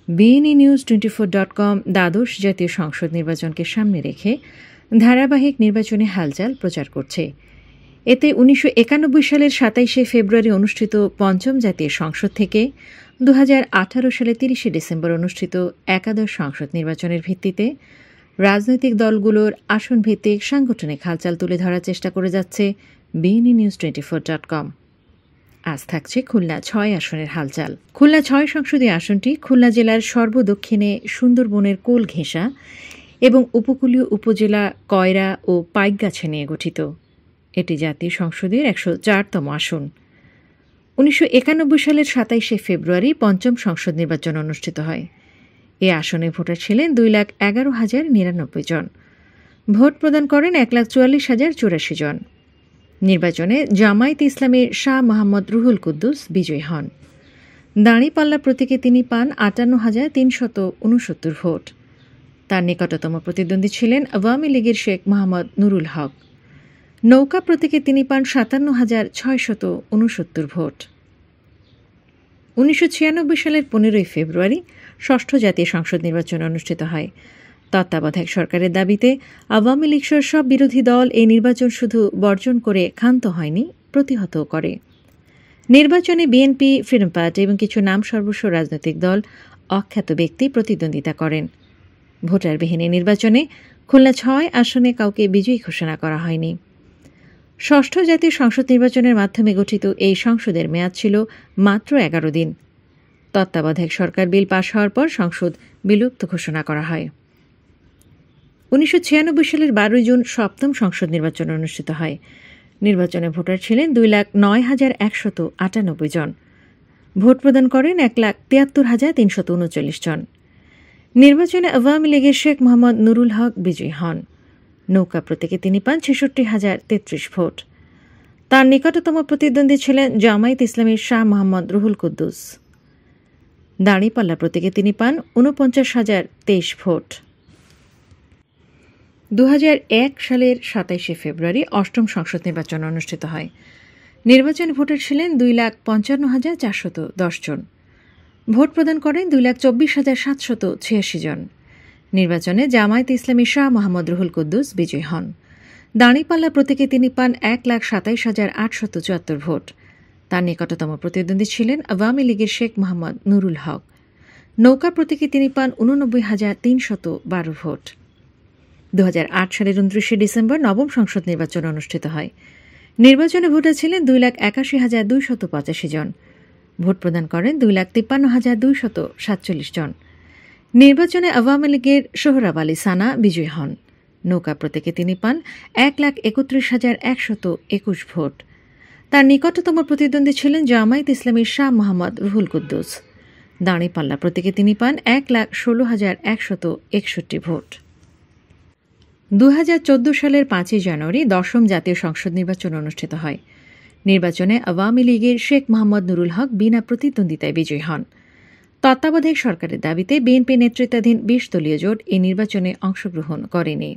বিএনই news 24 dot com দ্বাদশ জাতীয় সংসদ নির্বাচনকে সামনে রেখে ধারাবাহিক নির্বাচনে হালচাল প্রচার করছে। এতে 1991 সালের 27 ফেব্রুয়ারি অনুষ্ঠিত পঞ্চম জাতীয় সংসদ থেকে 2018 সালের 30 ডিসেম্বর অনুষ্ঠিত একাদশ সংসদ নির্বাচনের ভিত্তিতে রাজনৈতিক দলগুলোর আসনভিত্তিক সাংগঠনিক হালচাল তুলে ধরার চেষ্টা করে যাচ্ছে বিএনই নিউজ 24 ডটকম। আজ থাকছে খুলনা 6 আসনের হালচাল। খুলনা 6 সংসদীয় আসনটি খুলনা জেলার সর্বদক্ষিণে সুন্দরবনের কোল ঘেঁষা এবং উপকূলীয় উপজেলা কয়রা ও পাইকগাছা নিয়ে গঠিত। এটি জাতীয় সংসদের 104তম আসন। 1991 সালের 27 ফেব্রুয়ারি পঞ্চম সংসদ নির্বাচন অনুষ্ঠিত হয়। এ আসনে ভোটার ছিলেন 2,11,099 জন। ভোট প্রদান করেন 1,44,084 জন। নির্বাচনে জামায়াতে ইসলামের শাহ মোহাম্মদ রুহুল কুদ্দুস বিজয়ী হন। দাঁড়িপাল্লা প্রতীকে তিনি পান 58,369 ভোট। তার নিকটতম প্রতিদ্বন্দ্বী ছিলেন আওয়ামী লীগের শেখ মোহাম্মদ নুরুল হক। নৌকা প্রতীকে তিনি পান 57,669 ভোট। 1996 সালের 15 ফেব্রুয়ারি ষষ্ঠ জাতীয় সংসদ নির্বাচন অনুষ্ঠিত হয়। তত্ত্বাবধায়ক সরকারের দাবিতে আওয়ামী লীগ সব বিরোধী দল এই নির্বাচন শুধু বর্জন করে ক্ষান্ত হয়নি, প্রতিহতও করে। নির্বাচনে বিএনপি, ফ্রিডম পার্টি এবং কিছু নাম সর্বস্ব রাজনৈতিক দল, অখ্যাত ব্যক্তি প্রতিদ্বন্দ্বিতা করেন। ভোটারবিহীন নির্বাচনে খুলনা 6 আসনে কাউকে বিজয়ী ঘোষণা করা হয়নি। ষষ্ঠ জাতীয় সংসদ নির্বাচনের মাধ্যমে গঠিত এই সংসদের মেয়াদ ছিল মাত্র 11 দিন। তত্ত্বাবধায়ক সরকার বিল পাশ হওয়ার পর সংসদ বিলুপ্ত ঘোষণা করা হয়। 1996 সালের 12 জুন সপ্তম সংসদ নির্বাচন অনুষ্ঠিত হয়। নির্বাচনে ভোটার ছিলেন 2,09,198 জন। ভোট প্রদান করেন 1,73,339 জন। নির্বাচনে আওয়ামী লীগের শেখ মোহাম্মদ নুরুল হক বিজয়ী হন। নৌকা প্রতীকে তিনি পান 66,033 ভোট। তার নিকটতম প্রতিদ্বন্দ্বী ছিলেন জামায়াতে ইসলামের শাহ মোহাম্মদ রুহুল কুদ্দুস। দাঁড়িপাল্লা প্রতীকে তিনি পান 49,023 ভোট। 2001 সালের 27 ফেব্রুয়ারি অষ্টম সংসদ নির্বাচন অনুষ্ঠিত হয়। নির্বাচনে ভোটার ছিলেন 2,55,410 জন। ভোট প্রদান করেন 2,24,786 জন। নির্বাচনে জামায়াতে ইসলামী শাহ মোহাম্মদ রুহুল কুদ্দুস বিজয়ী হন। দাঁড়িপাল্লা প্রতীকে তিনি পান 1,27,874 ভোট। তার নিকটতম প্রতিদ্বন্দ্বী ছিলেন আওয়ামী লীগের শেখ মোহাম্মদ নুরুল হক। নৌকা প্রতীকে তিনি পান 89,312 ভোট। 2008 সালের 29 ডিসেম্বর নবম সংসদ নির্বাচন অনুষ্ঠিত হয়। নির্বাচনে ভোটার ছিলেন 2,81,285 জন। ভোট প্রদান করেন 2,53,247 জন। নির্বাচনে আওয়ামী লীগের সোহরাব আলী সানা বিজয়ী হন। নৌকা প্রতীকে তিনি পান 1,31,121 ভোট। তার নিকটতম প্রতিদ্বন্দ্বী ছিলেন জামায়াতে ইসলামীর শাহ মোহাম্মদ রুহুল কুদ্দুস। দাঁড়িপাল্লা প্রতীকে তিনি পান 1,16,161 ভোট। 2014 সালের 5 জানুয়ারি দশম জাতীয় সংসদ নির্বাচন অনুষ্ঠিত হয়। নির্বাচনে আওয়ামী লীগের শেখ মোহাম্মদ নুরুল হক বিনা প্রতিদ্বন্দ্বিতায় বিজয়ী হন। তত্ত্বাবধায়ক সরকারের দাবিতে বিএনপি নেতৃত্বাধীন 20 দলীয় জোট এই নির্বাচনে অংশগ্রহণ করেনি।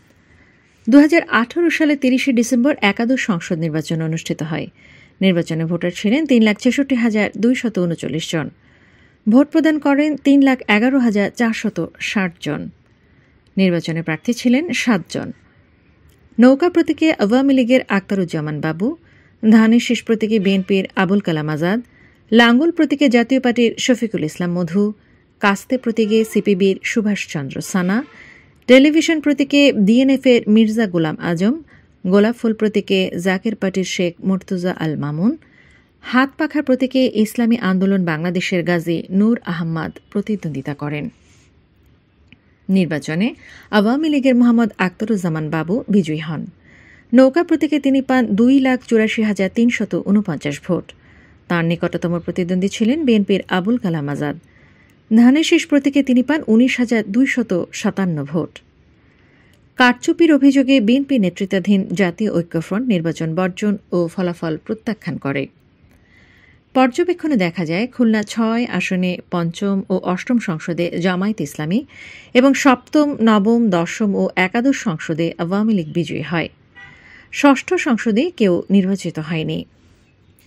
2018 সালের 30 ডিসেম্বর একাদশ সংসদ নির্বাচন অনুষ্ঠিত হয়। নির্বাচনে ভোটার ছিলেন 3,66,239 জন। ভোট প্রদান করেন 3,11,460 জন। নির্বাচনে প্রার্থী ছিলেন 7 জন। নৌকা প্রতীকে আওয়ামী লীগের আখতারুজ্জামান বাবু, ধানের শীষ প্রতীকে বিএনপির আবুল কালাম আজাদ, লাঙ্গল প্রতীকে জাতীয় পার্টির শফিকুল ইসলাম মধু, কাস্তে প্রতীকে সিপিবির সুভাষচন্দ্র সানা, টেলিভিশন প্রতীকে ডিএনএফের মির্জা গোলাম আজম, গোলাপফুল প্রতীকে জাকের পার্টির শেখ মুর্তজা আল মামুন, হাত পাখা প্রতীকে ইসলামী আন্দোলন বাংলাদেশের গাজী নূর আহমদ প্রতিদ্বন্দ্বিতা করেন। নির্বাচনে আওয়ামী লীগের মোহাম্মদ আখতারুজ্জামান বাবু বিজয়ী হন। নৌকা প্রতীকে তিনি পান 2,84,349 ভোট। তার নিকটতম প্রতিদ্বন্দ্বী ছিলেন বিএনপির আবুল কালাম আজাদ। ধানের শীষ প্রতীকে তিনি পান 19,257 ভোট। কারচুপির অভিযোগে বিএনপি নেতৃত্বাধীন জাতীয় ঐক্যফ্রন্ট নির্বাচন বর্জন ও ফলাফল প্রত্যাখ্যান করে। পর্যবেক্ষণে দেখা যায় খুলনা 6 আসনে পঞ্চম ও অষ্টম সংসদে জামায়াতে ইসলামী এবং সপ্তম, নবম, দশম ও একাদশ সংসদে আওয়ামী লীগ বিজয়ী হয়। ষষ্ঠ সংসদে কেউ নির্বাচিত হয়নি।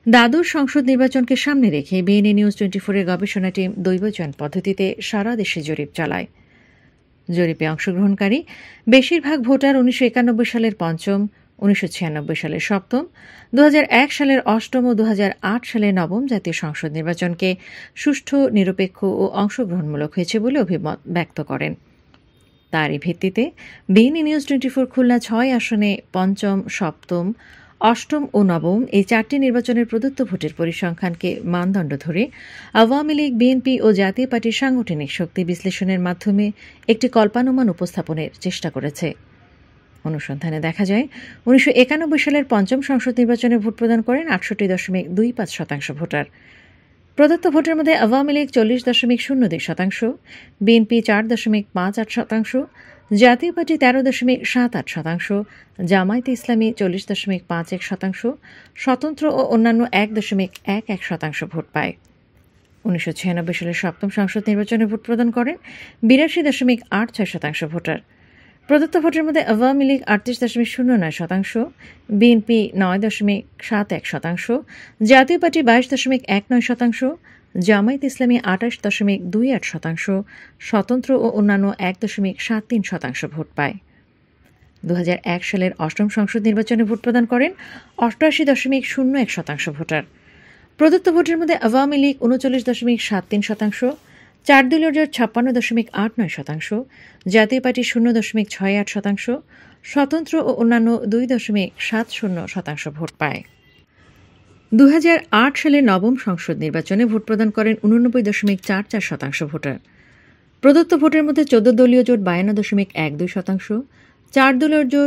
দ্বাদশ সংসদ নির্বাচনকে সামনে রেখে বিএনএ নিউজ 24-এর গবেষণা টিম দৈবচয়ন পদ্ধতিতে সারা দেশে জরিপ চালায়। জরিপে অংশগ্রহণকারী বেশিরভাগ ভোটার 1991 সালের পঞ্চম, 1996 সালের সপ্তম, 2001 সালের অষ্টম ও 2008 সালের নবম জাতীয় সংসদ নির্বাচনকে সুষ্ঠু, নিরপেক্ষ ও অংশগ্রহণমূলক হয়েছে বলে অভিমত ব্যক্ত করেন। তারই ভিত্তিতে বিএনএ নিউজ 24 খুলনা 6 আসনে পঞ্চম, সপ্তম, অষ্টম ও নবম এই 4টি নির্বাচনের প্রদত্ত ভোটের পরিসংখ্যানকে মানদণ্ড ধরে আওয়ামী লীগ, বিএনপি ও জাতীয় পার্টির সাংগঠনিক শক্তি বিশ্লেষণের মাধ্যমে একটি কল্পানুমান উপস্থাপনের চেষ্টা করেছে। অনুসন্ধানে দেখা যায় 1991 সালের পঞ্চম সংসদ নির্বাচনে ভোট প্রদান করেন 68.25% ভোটার। প্রদত্ত ভোটের মধ্যে আওয়ামী লীগ 40.02%, বিএনপি 4.58%, জাতীয় পার্টি 13.78%, জামায়াতে ইসলামী 40.51%, স্বতন্ত্র ও অন্যান্য 1.11% ভোট পায়। 1996 সালের সপ্তম সংসদ নির্বাচনে ভোট প্রদান করেন 82.86% ভোটার। প্রদত্ত ভোটের মধ্যে আওয়ামী লীগ 38.09%, বিএনপি 9.71%, জাতীয় পার্টি 22.19%, জামায়াতে ইসলামী 28.28%, স্বতন্ত্র ও অন্যান্য 1.73% ভোট পায়। 2001 সালের অষ্টম সংসদ নির্বাচনে ভোট প্রদান করেন 88.01% ভোটার। প্রদত্ত ভোটের মধ্যে আওয়ামী লীগ 39.73%, 4 দলীয় জোট 56.89%, জাতীয় পার্টি 0.68%, স্বতন্ত্র ও অন্যান্য 2.70% ভোট পায়। 2008 সালের নবম সংসদ নির্বাচনে ভোট প্রদান করেন 89.44% ভোটার। প্রদত্ত ভোটের মধ্যে 14 দলীয় জোট 52.12%, 4 দলীয় জোট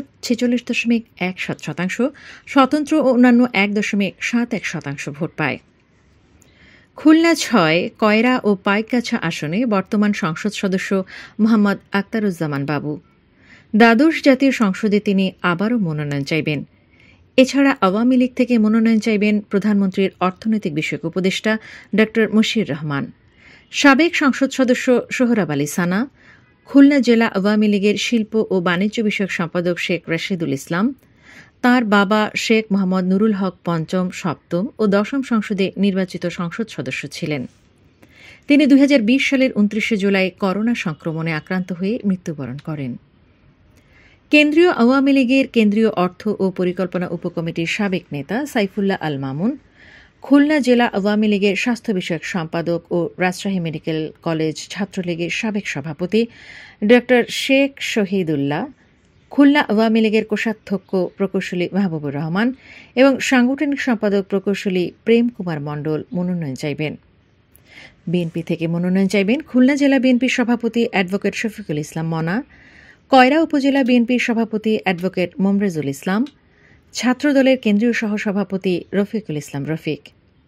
46.17%, স্বতন্ত্র ও অন্যান্য 1.71% ভোট পায়। খুলনা 6 কয়রা ও পাইকগাছা আসনে বর্তমান সংসদ সদস্য মোহাম্মদ আখতারুজ্জামান বাবু। দ্বাদশ জাতীয় সংসদে তিনি আবারও মনোনয়ন চাইবেন। এছাড়া আওয়ামী লীগ থেকে মনোনয়ন চাইবেন প্রধানমন্ত্রীর অর্থনৈতিক বিষয়ক উপদেষ্টা ড মশিউর রহমান, সাবেক সংসদ সদস্য সোহরাব আলী সানা, খুলনা জেলা আওয়ামী লীগের শিল্প ও বাণিজ্য বিষয়ক সম্পাদক শেখ রাশেদুল ইসলাম, তাঁর বাবা শেখ মোহাম্মদ নুরুল হক পঞ্চম, সপ্তম ও দশম সংসদে নির্বাচিত সংসদ সদস্য ছিলেন। তিনি 2020 সালের 29 জুলাই করোনা সংক্রমণে আক্রান্ত হয়ে মৃত্যুবরণ করেন। কেন্দ্রীয় আওয়ামী লীগের কেন্দ্রীয় অর্থ ও পরিকল্পনা উপকমিটির সাবেক নেতা সাইফুল্লাহ আল মামুন, খুলনা জেলা আওয়ামী লীগের স্বাস্থ্য বিষয়ক সম্পাদক ও রাজশাহী মেডিকেল কলেজ ছাত্রলীগের সাবেক সভাপতি ড শেখ শহীদুল্লাহ, খুলনা আওয়ামী লীগের কোষাধ্যক্ষ প্রকৌশলী মাহবুবুর রহমান এবং সাংগঠনিক সম্পাদক প্রকৌশলী প্রেম কুমার মণ্ডল মনোনয়ন চাইবেন। বিএনপি থেকে মনোনয়ন চাইবেন খুলনা জেলা বিএনপির সভাপতি অ্যাডভোকেট শফিকুল ইসলাম মনা, কয়রা উপজেলা বিএনপির সভাপতি অ্যাডভোকেট মোমরেজুল ইসলাম, ছাত্রদলের কেন্দ্রীয় সহসভাপতি রফিকুল ইসলাম রফিক।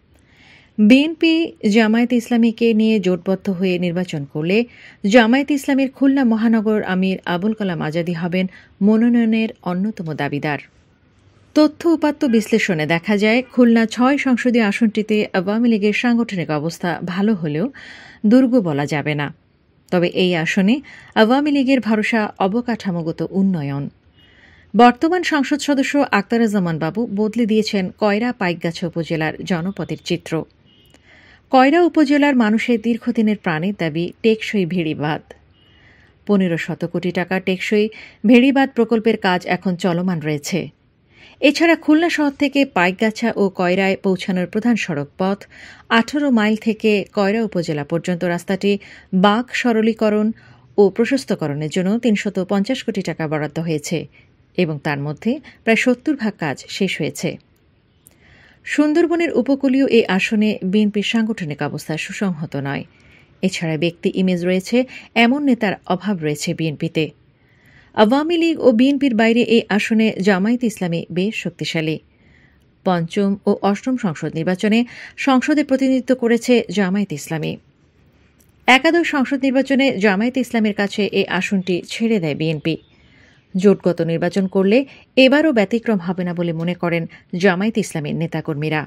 বিএনপি জামায়াতে ইসলামীকে নিয়ে জোটবদ্ধ হয়ে নির্বাচন করলে জামায়াতে ইসলামীর খুলনা মহানগর আমির আবুল কালাম আজাদী হবেন মনোনয়নের অন্যতম দাবিদার। তথ্য উপাত্ত বিশ্লেষণে দেখা যায় খুলনা 6 সংসদীয় আসনটিতে আওয়ামী লীগের সাংগঠনিক অবস্থা ভালো হলেও দুর্গ বলা যাবে না। তবে এই আসনে আওয়ামী লীগের ভরসা অবকাঠামোগত উন্নয়ন। বর্তমান সংসদ সদস্য আখতারুজ্জামান বাবু বদলে দিয়েছেন কয়রা পাইকগাছা উপজেলার জনপদের চিত্র। কয়রা উপজেলার মানুষের দীর্ঘদিনের প্রাণের দাবি টেকসই ভেড়িবাঁধ। 1500 কোটি টাকা টেকসই ভেড়িবাঁধ প্রকল্পের কাজ এখন চলমান রয়েছে। এছাড়া খুলনা শহর থেকে পাইকগাছা ও কয়রায় পৌঁছানোর প্রধান সড়ক পথ 18 মাইল থেকে কয়রা উপজেলা পর্যন্ত রাস্তাটি বাঁক সরলীকরণ ও প্রশস্তকরণের জন্য 350 কোটি টাকা বরাদ্দ হয়েছে এবং তার মধ্যে প্রায় 70% কাজ শেষ হয়েছে। সুন্দরবনের উপকূলীয় এই আসনে বিএনপির সাংগঠনিক অবস্থা সুসংহত নয়। এছাড়া ব্যক্তি ইমেজ রয়েছে এমন নেতার অভাব রয়েছে বিএনপিতে। আওয়ামী লীগ ও বিএনপির বাইরে এই আসনে জামায়াতে ইসলামী বেশ শক্তিশালী। পঞ্চম ও অষ্টম সংসদ নির্বাচনে সংসদে প্রতিনিধিত্ব করেছে জামায়াতে ইসলামী। একাদশ সংসদ নির্বাচনে জামায়াতে ইসলামের কাছে এই আসনটি ছেড়ে দেয় বিএনপি। জোটগত নির্বাচন করলে এবারও ব্যতিক্রম হবে না বলে মনে করেন জামায়াতে ইসলামের নেতাকর্মীরা।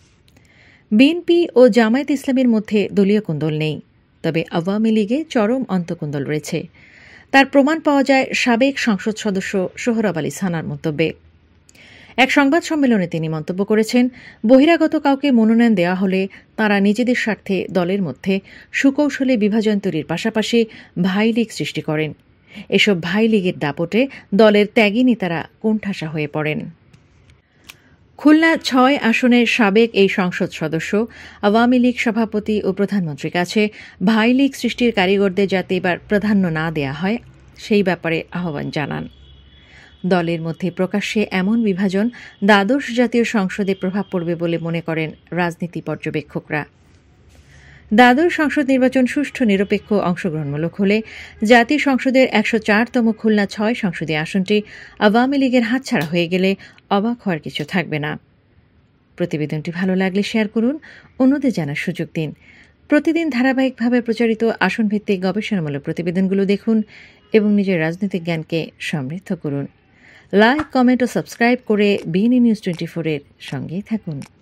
বিএনপি ও জামায়াতে ইসলামের মধ্যে দলীয় কোন্দল নেই, তবে আওয়ামী লীগে চরম অন্তঃকোন্দল রয়েছে। তার প্রমাণ পাওয়া যায় সাবেক সংসদ সদস্য সোহরাব আলী সানার মন্তব্যে। এক সংবাদ সম্মেলনে তিনি মন্তব্য করেছেন, বহিরাগত কাউকে মনোনয়ন দেওয়া হলে তাঁরা নিজেদের স্বার্থে দলের মধ্যে সুকৌশলে বিভাজন তৈরির পাশাপাশি ভাই লীগ সৃষ্টি করেন। এসব ভাই লীগের দাপটে দলের ত্যাগী নেতারা কোণঠাসা হয়ে পড়েন। খুলনা ৬ আসনের সাবেক এই সংসদ সদস্য আওয়ামী লীগ সভাপতি ও প্রধানমন্ত্রীর কাছে ভাই লীগ সৃষ্টির কারিগরদের যাতে এবার প্রাধান্য না দেয়া হয় সেই ব্যাপারে আহ্বান জানান। দলের মধ্যে প্রকাশ্যে এমন বিভাজন দ্বাদশ জাতীয় সংসদে প্রভাব পড়বে বলে মনে করেন রাজনীতি পর্যবেক্ষকরা। দ্বাদশ সংসদ নির্বাচন সুষ্ঠু নিরপেক্ষ অংশগ্রহণমূলক হলে জাতীয় সংসদের ১০৪তম খুলনা ৬ সংসদীয় আসনটি আওয়ামী লীগের হাতছাড়া হয়ে গেলে অবাক হওয়ার কিছু থাকবে না। প্রতিবেদনটি ভালো লাগলে শেয়ার করুন, অন্যদের জানার সুযোগ দিন। প্রতিদিন ধারাবাহিকভাবে প্রচারিত আসনভিত্তিক গবেষণামূলক প্রতিবেদনগুলো দেখুন এবং নিজের রাজনৈতিক জ্ঞানকে সমৃদ্ধ করুন। লাইক, কমেন্ট ও সাবস্ক্রাইব করে বিএনএ নিউজ 24 এর সঙ্গেই থাকুন।